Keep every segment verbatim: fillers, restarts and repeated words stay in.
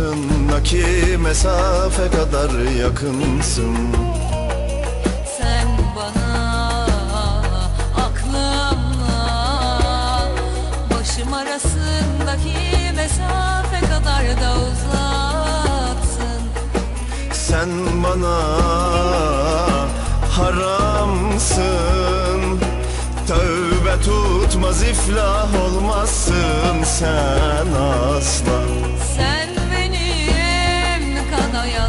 arasındaki mesafe kadar yakınsın. Sen bana aklımla başım arasındaki mesafe kadar da uzaksın. Sen bana haramsın, tövbe tutmaz iflah olmazsın sen asla. Sen benim kanayan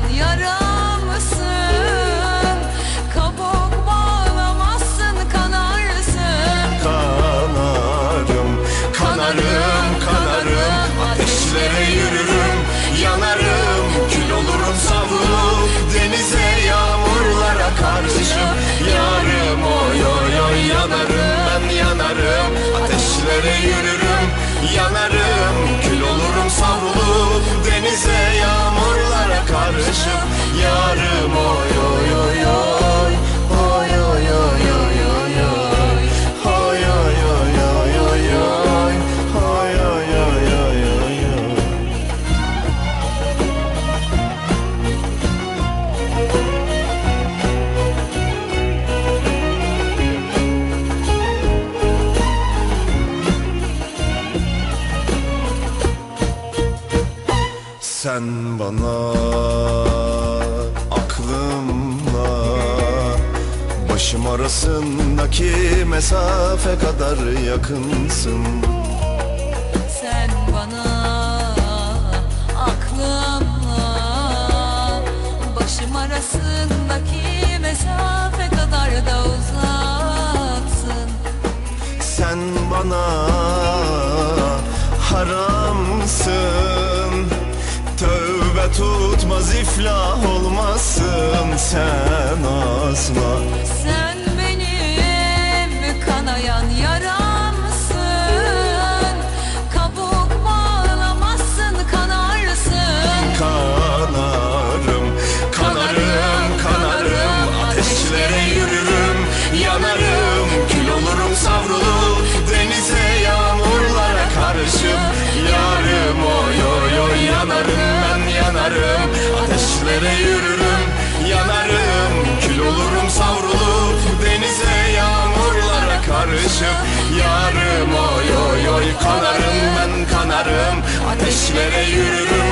yaramsın, kabuk bağlamazsın kanarsın. Kanarım, kanarım, kanarım, ateşlere yürürüm, yanarım, kül olurum savrulup denize yağmurlara karşı. Yarım oy oy oy, yanarım ben yanarım, ateşlere yürürüm, yanarım, kül olurum savrulup denize yağmurlara karşı. Yarım oy oy oy oy, oy oy oy oy oy oy, oy oy oy oy oy oy, oy oy oy oy oy oy. Sen bana aklımla başım arasındaki mesafe kadar yakınsın. Sen bana aklımla başım arasındaki mesafe kadar da uzaksın. Sen bana haramsın, tövbe tutmaz iflah olmazsın sen asla. Sen benim kanayan yaramsın, kabuk bağlamazsın kanarsın. Kanarım, kanarım, kanarım, ateşlere yürürüm, yanarım, kül olurum savrulup denize yağmurlara karşı. Yarım oy oy oy, yanarım ben yanarım, ateşlere yürürüm, yanarım, kül olurum savrulup denize yağmurlara karşı. Yarım oy oy oy, kanarım ben kanarım, ateşlere yürürüm,